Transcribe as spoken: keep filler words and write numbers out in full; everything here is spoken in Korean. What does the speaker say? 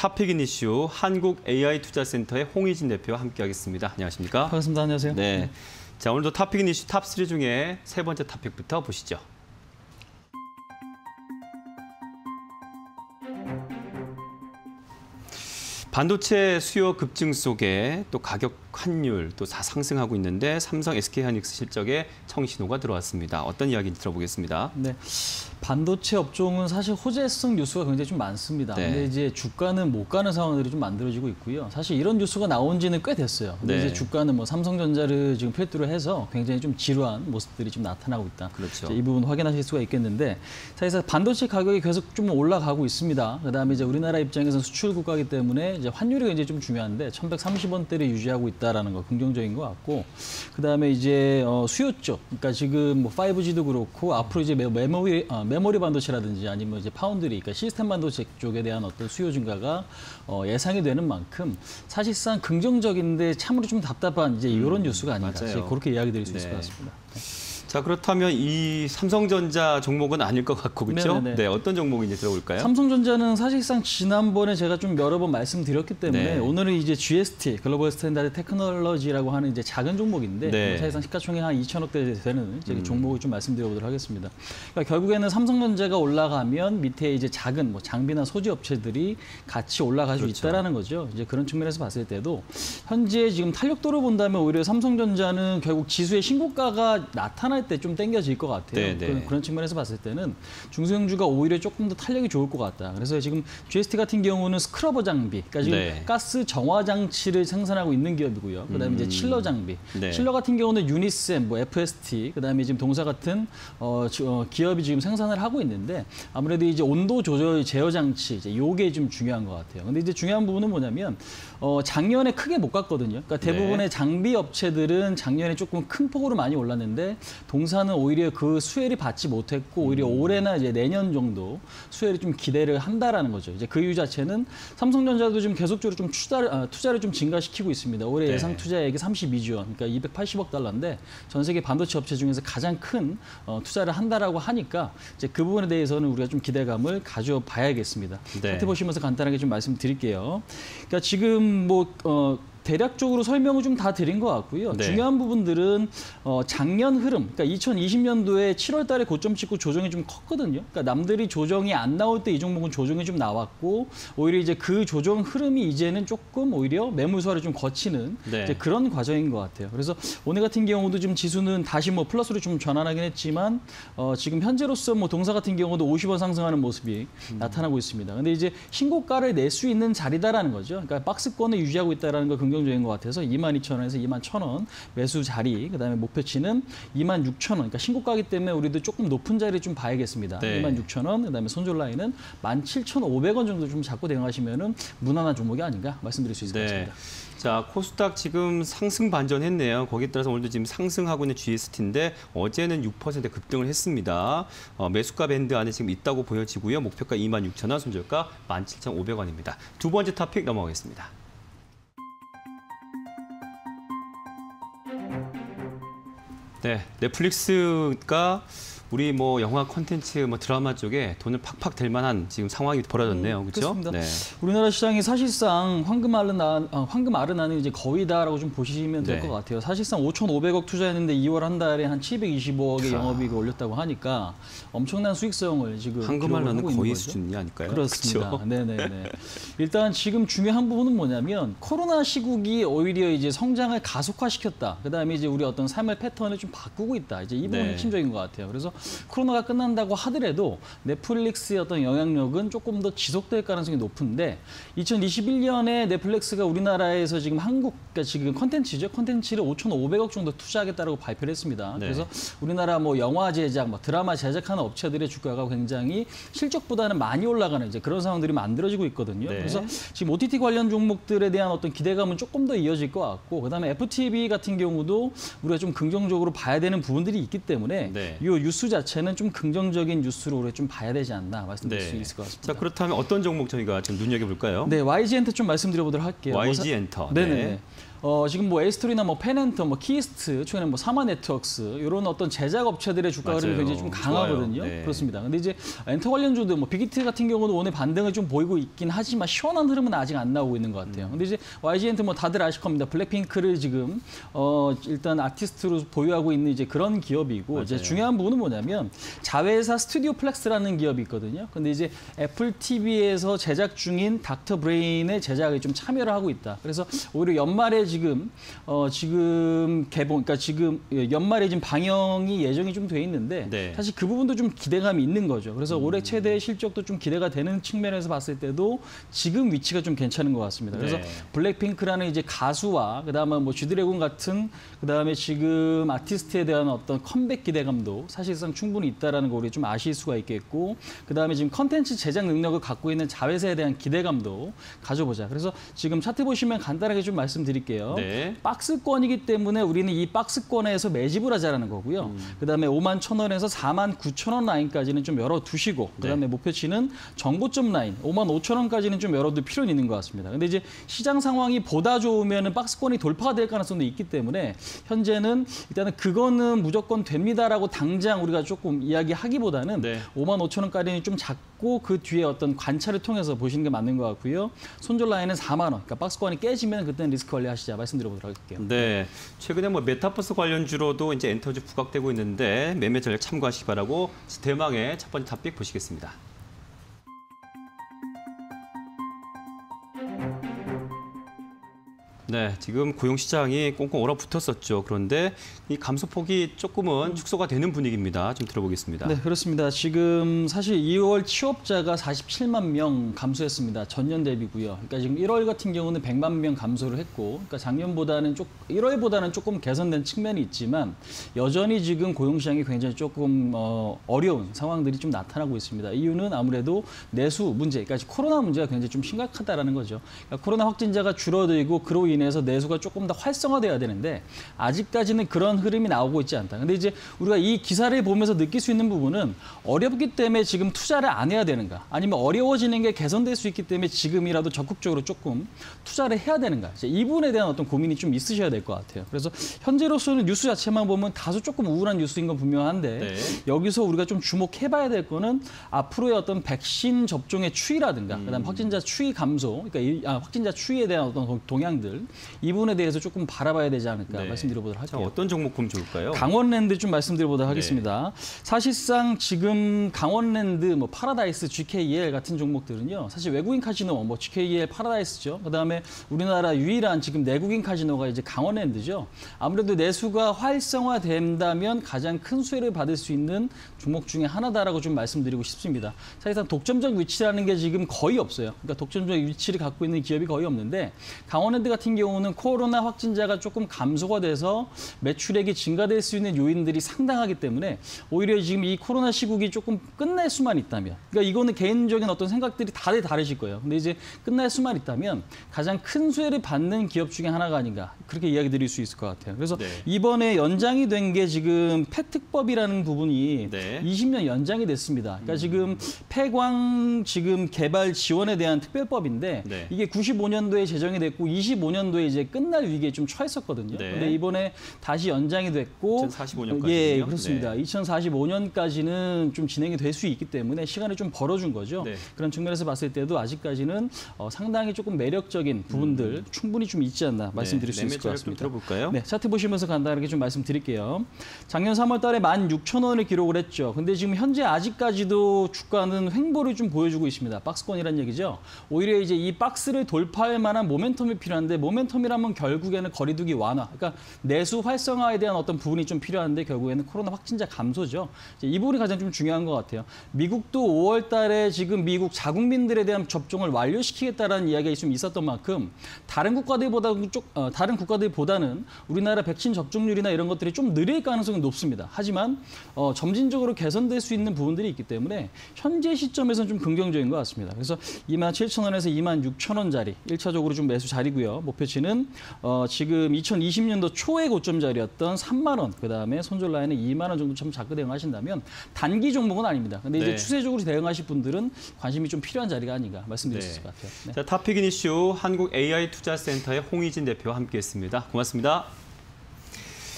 탑픽인 이슈 한국 에이아이 투자센터의 홍희진 대표와 함께하겠습니다. 안녕하십니까? 반갑습니다. 안녕하세요. 네. 자, 오늘도 탑픽인 이슈 탑삼 중에 세 번째 탑픽부터 보시죠. 반도체 수요 급증 속에 또 가격 환율 또 다 상승하고 있는데 삼성 에스케이하이닉스 실적에 청신호가 들어왔습니다. 어떤 이야기인지 들어보겠습니다. 네, 반도체 업종은 사실 호재성 뉴스가 굉장히 좀 많습니다. 네. 근데 이제 주가는 못 가는 상황들이 좀 만들어지고 있고요. 사실 이런 뉴스가 나온 지는 꽤 됐어요. 근데 네. 이제 주가는 뭐 삼성전자를 지금 필두로 해서 굉장히 좀 지루한 모습들이 좀 나타나고 있다. 그렇죠. 이 부분 확인하실 수가 있겠는데, 사실 반도체 가격이 계속 좀 올라가고 있습니다. 그다음에 이제 우리나라 입장에서 수출 국가이기 때문에 이제 환율이 굉장히 좀 중요한데 천백삼십 원대를 유지하고 있다라는 거 긍정적인 것 같고, 그다음에 이제 어, 수요 쪽, 그러니까 지금 뭐 파이브지도 그렇고 앞으로 이제 메모리 어, 메모리 반도체라든지 아니면 이제 파운드리, 그러니까 시스템 반도체 쪽에 대한 어떤 수요 증가가 어, 예상이 되는 만큼 사실상 긍정적인데 참으로 좀 답답한 이제 이런 음, 뉴스가 아닌가, 맞아요. 그렇게 이야기 드릴 수 네. 있을 것 같습니다. 자, 그렇다면 이 삼성전자 종목은 아닐 것 같고, 그렇죠? 네네네. 네, 어떤 종목인지 들어볼까요? 삼성전자는 사실상 지난번에 제가 좀 여러 번 말씀드렸기 때문에 네. 오늘은 이제 지에스티, 글로벌 스탠다드 테크놀로지라고 하는 이제 작은 종목인데 네. 사실상 시가총액 한 이천억 대 되는 이제 음. 종목을 좀 말씀드려보도록 하겠습니다. 그러니까 결국에는 삼성전자가 올라가면 밑에 이제 작은 뭐 장비나 소재 업체들이 같이 올라갈 수 그렇죠. 있다라는 거죠. 이제 그런 측면에서 봤을 때도 현재 지금 탄력도로 본다면 오히려 삼성전자는 결국 지수의 신고가가 나타날 때 좀 땡겨질 것 같아요. 네, 네. 그런, 그런 측면에서 봤을 때는 중소형주가 오히려 조금 더 탄력이 좋을 것 같다. 그래서 지금 지에스티 같은 경우는 스크러버 장비, 그러니까 지금 네. 가스 정화 장치를 생산하고 있는 기업이고요. 그다음에 음. 이제 칠러 장비, 네. 칠러 같은 경우는 유니셈, 뭐 에프에스티, 그다음에 지금 동사 같은 어, 어, 기업이 지금 생산을 하고 있는데 아무래도 이제 온도 조절 제어 장치, 이제 요게 좀 중요한 것 같아요. 근데 이제 중요한 부분은 뭐냐면 어, 작년에 크게 못 갔거든요. 그러니까 대부분의 네. 장비 업체들은 작년에 조금 큰 폭으로 많이 올랐는데 동사는 오히려 그 수혜를 받지 못했고 오히려 음. 올해나 이제 내년 정도 수혜를 좀 기대를 한다라는 거죠. 이제 그 이유 자체는 삼성전자도 지금 계속적으로 좀 투자를, 아, 투자를 좀 증가시키고 있습니다. 올해 네. 예상 투자액이 삼십이조 원, 그러니까 이백팔십억 달러인데 전 세계 반도체 업체 중에서 가장 큰 어, 투자를 한다라고 하니까 이제 그 부분에 대해서는 우리가 좀 기대감을 가져봐야겠습니다. 네. 차트 보시면서 간단하게 좀 말씀드릴게요. 그러니까 지금 뭐 어, 대략적으로 설명을 좀 다 드린 것 같고요. 네. 중요한 부분들은 어, 작년 흐름, 그러니까 이천이십 년도에 칠월 달에 고점 찍고 조정이 좀 컸거든요. 그러니까 남들이 조정이 안 나올 때 이 종목은 조정이 좀 나왔고 오히려 이제 그 조정 흐름이 이제는 조금 오히려 매물소화를 좀 거치는 네. 이제 그런 과정인 것 같아요. 그래서 오늘 같은 경우도 지금 지수는 다시 뭐 플러스로 좀 전환하긴 했지만 어, 지금 현재로서 뭐 동사 같은 경우도 오십 원 상승하는 모습이 음. 나타나고 있습니다. 근데 이제 신고가를 낼 수 있는 자리다라는 거죠. 그러니까 박스권을 유지하고 있다라는 거 긍정적인 것 같아서 이만 이천 원에서 이만 천 원 매수 자리, 그다음에 목표치는 이만 육천 원. 그러니까 신고가이기 때문에 우리도 조금 높은 자리 좀 봐야겠습니다. 네. 이만 육천 원, 그다음에 손절 라인은 만 칠천오백 원 정도 좀 잡고 대응하시면은 무난한 종목이 아닌가 말씀드릴 수 있을 것 네. 같습니다. 자, 코스닥 지금 상승 반전했네요. 거기에 따라서 오늘도 지금 상승하고 있는 지에스티인데 어제는 육 퍼센트 급등을 했습니다. 어, 매수가 밴드 안에 지금 있다고 보여지고요. 목표가 이만 육천 원, 손절가 만 칠천오백 원입니다. 두 번째 토픽 넘어가겠습니다. 네, 넷플릭스가 우리 뭐 영화 콘텐츠, 뭐 드라마 쪽에 돈을 팍팍 댈 만한 지금 상황이 벌어졌네요, 음, 그렇죠? 그렇습니다. 네. 우리나라 시장이 사실상 황금 알은 아, 황금 알은 나는 이제 거의다라고 좀 보시면 될 것 네. 같아요. 사실상 오천오백억 투자했는데 이월 한 달에 한 칠백이십오억의 아. 영업이익을 올렸다고 하니까 엄청난 수익성을 지금 황금 기록을 알은 하고 있는 거의 거죠. 수준이 아닐까요? 그렇습니다. 그렇죠? 네네네. 일단 지금 중요한 부분은 뭐냐면 코로나 시국이 오히려 이제 성장을 가속화시켰다. 그다음에 이제 우리 어떤 삶의 패턴을 좀 바꾸고 있다. 이제 이 부분이 네. 핵심적인 것 같아요. 그래서 코로나가 끝난다고 하더라도 넷플릭스의 어떤 영향력은 조금 더 지속될 가능성이 높은데 이천이십일 년에 넷플릭스가 우리나라에서 지금 한국, 그러니까 지금 컨텐츠죠. 컨텐츠를 오천오백억 정도 투자하겠다고 발표를 했습니다. 네. 그래서 우리나라 뭐 영화 제작, 뭐 드라마 제작하는 업체들의 주가가 굉장히 실적보다는 많이 올라가는 이제 그런 상황들이 만들어지고 있거든요. 네. 그래서 지금 오티티 관련 종목들에 대한 어떤 기대감은 조금 더 이어질 것 같고, 그다음에 에프티비 같은 경우도 우리가 좀 긍정적으로 봐야 되는 부분들이 있기 때문에 네. 이 뉴스 자체는 좀 긍정적인 뉴스로 우리가 좀 봐야 되지 않나 말씀드릴 네. 수 있을 것 같습니다. 자, 그렇다면 어떤 종목 저희가 좀 눈여겨볼까요? 네, 와이지엔터 좀 말씀드려보도록 할게요. 와이지엔터. 뭐 사... 네네. 네. 어, 지금 뭐 에이스토리나 뭐 페넨터, 뭐 키스트, 최근에 뭐 사마 네트워크스 이런 어떤 제작 업체들의 주가 맞아요. 흐름이 굉장히 좀 강하거든요. 네. 그렇습니다. 근데 이제 엔터 관련주도 뭐 빅히트 같은 경우는 오늘 반등을 좀 보이고 있긴 하지만 시원한 흐름은 아직 안 나오고 있는 것 같아요. 근데 이제 와이지엔트 뭐 다들 아실 겁니다. 블랙핑크를 지금 어, 일단 아티스트로 보유하고 있는 이제 그런 기업이고 이제 맞아요. 중요한 부분은 뭐냐면 자회사 스튜디오 플렉스라는 기업이 있거든요. 근데 이제 애플 티비에서 제작 중인 닥터 브레인의 제작에 좀 참여를 하고 있다. 그래서 오히려 연말에 지금 어, 지금 개봉, 그러니까 지금 연말에 지금 방영이 예정이 좀 돼 있는데 네. 사실 그 부분도 좀 기대감이 있는 거죠. 그래서 올해 최대 실적도 좀 기대가 되는 측면에서 봤을 때도 지금 위치가 좀 괜찮은 것 같습니다. 그래서 네. 블랙핑크라는 이제 가수와 그다음에 뭐 G드래곤 같은 그다음에 지금 아티스트에 대한 어떤 컴백 기대감도 사실상 충분히 있다라는 거 우리 좀 아실 수가 있겠고 그다음에 지금 컨텐츠 제작 능력을 갖고 있는 자회사에 대한 기대감도 가져보자. 그래서 지금 차트 보시면 간단하게 좀 말씀드릴게요. 네. 박스권이기 때문에 우리는 이 박스권에서 매집을 하자라는 거고요. 음. 그다음에 오만 천 원에서 사만 구천 원 라인까지는 좀 열어두시고 그다음에 네. 목표치는 정고점 라인 오만 오천 원까지는 좀 열어둘 필요는 있는 것 같습니다. 근데 이제 시장 상황이 보다 좋으면 박스권이 돌파가 될 가능성도 있기 때문에 현재는 일단은 그거는 무조건 됩니다라고 당장 우리가 조금 이야기하기보다는 네. 오만 오천 원까지는 좀 작고 그 뒤에 어떤 관찰을 통해서 보시는 게 맞는 것 같고요. 손절 라인은 사만 원. 그러니까 박스권이 깨지면 그때는 리스크 관리하시자 말씀드려보도록 할게요. 네, 최근에 뭐 메타버스 관련주로도 이제 엔터주 부각되고 있는데 매매 전략 참고하시기 바라고 대망의 첫 번째 탑픽 보시겠습니다. 네, 지금 고용 시장이 꽁꽁 얼어붙었었죠. 그런데 이 감소폭이 조금은 축소가 되는 분위기입니다. 좀 들어보겠습니다. 네, 그렇습니다. 지금 사실 이월 취업자가 사십칠만 명 감소했습니다. 전년 대비고요. 그러니까 지금 일월 같은 경우는 백만 명 감소를 했고, 그러니까 작년보다는 조, 일월보다는 조금 개선된 측면이 있지만 여전히 지금 고용 시장이 굉장히 조금 어, 어려운 상황들이 좀 나타나고 있습니다. 이유는 아무래도 내수 문제, 그러니까 코로나 문제가 굉장히 좀 심각하다라는 거죠. 그러니까 코로나 확진자가 줄어들고 그로 인해서 내수가 조금 더 활성화돼야 되는데 아직까지는 그런 흐름이 나오고 있지 않다. 근데 이제 우리가 이 기사를 보면서 느낄 수 있는 부분은 어렵기 때문에 지금 투자를 안 해야 되는가? 아니면 어려워지는 게 개선될 수 있기 때문에 지금이라도 적극적으로 조금 투자를 해야 되는가? 이제 이 부분에 대한 어떤 고민이 좀 있으셔야 될 것 같아요. 그래서 현재로서는 뉴스 자체만 보면 다소 조금 우울한 뉴스인 건 분명한데 네. 여기서 우리가 좀 주목해봐야 될 거는 앞으로의 어떤 백신 접종의 추이라든가 음. 그다음 확진자 추이 감소, 그러니까 이, 아, 확진자 추이에 대한 어떤 동향들 이 부분에 대해서 조금 바라봐야 되지 않을까 네. 말씀드려보도록 자, 할게요. 어떤 종목 보면 좋을까요? 강원랜드 좀 말씀드려보도록 네. 하겠습니다. 사실상 지금 강원랜드, 뭐 파라다이스, 지케이엘 같은 종목들은요. 사실 외국인 카지노, 뭐 지케이엘, 파라다이스죠. 그다음에 우리나라 유일한 지금 내국인 카지노가 이제 강원랜드죠. 아무래도 내수가 활성화된다면 가장 큰 수혜를 받을 수 있는 종목 중에 하나다라고 좀 말씀드리고 싶습니다. 사실상 독점적 위치라는 게 지금 거의 없어요. 그러니까 독점적 위치를 갖고 있는 기업이 거의 없는데 강원랜드 같은 경우는 코로나 확진자가 조금 감소가 돼서 매출액이 증가될 수 있는 요인들이 상당하기 때문에 오히려 지금 이 코로나 시국이 조금 끝날 수만 있다면, 그러니까 이거는 개인적인 어떤 생각들이 다들 다르실 거예요. 근데 이제 끝날 수만 있다면 가장 큰 수혜를 받는 기업 중에 하나가 아닌가 그렇게 이야기 드릴 수 있을 것 같아요. 그래서 네. 이번에 연장이 된 게 지금 폐특법이라는 부분이 네. 이십 년 연장이 됐습니다. 그러니까 지금 폐광 지금 개발 지원에 대한 특별법인데 네. 이게 구십오 년도에 제정이 됐고 이십오 년도에 이제 끝날 위기에 좀 처했었거든요. 네. 근데 이번에 다시 연장이 됐고 이천사십오 년까지요? 예, 그렇습니다. 네. 이천사십오 년까지는 좀 진행이 될 수 있기 때문에 시간을 좀 벌어준 거죠. 네. 그런 측면에서 봤을 때도 아직까지는 어, 상당히 조금 매력적인 부분들 음. 충분히 좀 있지 않나 말씀드릴 수 있을 것 좀 같습니다. 들어볼까요? 네, 차트 보시면서 간단하게 좀 말씀드릴게요. 작년 삼월 달에 만 육천 원을 기록을 했죠. 근데 지금 현재 아직까지도 주가는 횡보를 좀 보여주고 있습니다. 박스권이라는 얘기죠. 오히려 이제 이 박스를 돌파할 만한 모멘텀이 필요한데 모멘텀이라면 결국에는 거리두기 완화. 그러니까 내수 활성화에 대한 어떤 부분이 좀 필요한데 결국에는 코로나 확진자 감소죠. 이제 이 부분이 가장 좀 중요한 것 같아요. 미국도 오월 달에 지금 미국 자국민들에 대한 접종을 완료시키겠다라는 이야기가 좀 있었던 만큼 다른 국가들보다 쪽, 어, 다른 국가들보다는 우리나라 백신 접종률이나 이런 것들이 좀 느릴 가능성이 높습니다. 하지만 어, 점진적으로 개선될 수 있는 부분들이 있기 때문에 현재 시점에서는 좀 긍정적인 것 같습니다. 그래서 이만 칠천 원에서 이만 육천 원짜리 일 차적으로 좀 매수 자리고요. 목표 목표치는 어, 지금 이천이십 년도 초의 고점 자리였던 삼만 원, 그다음에 손절 라인은 이만 원 정도 좀 잡고 대응하신다면 단기 종목은 아닙니다. 근데 이제 네. 추세적으로 대응하실 분들은 관심이 좀 필요한 자리가 아닌가 말씀드릴 수 있을 것 같아요. 네. 자, 탑픽인 이슈 한국 에이아이 투자센터의 홍희진 대표와 함께했습니다. 고맙습니다.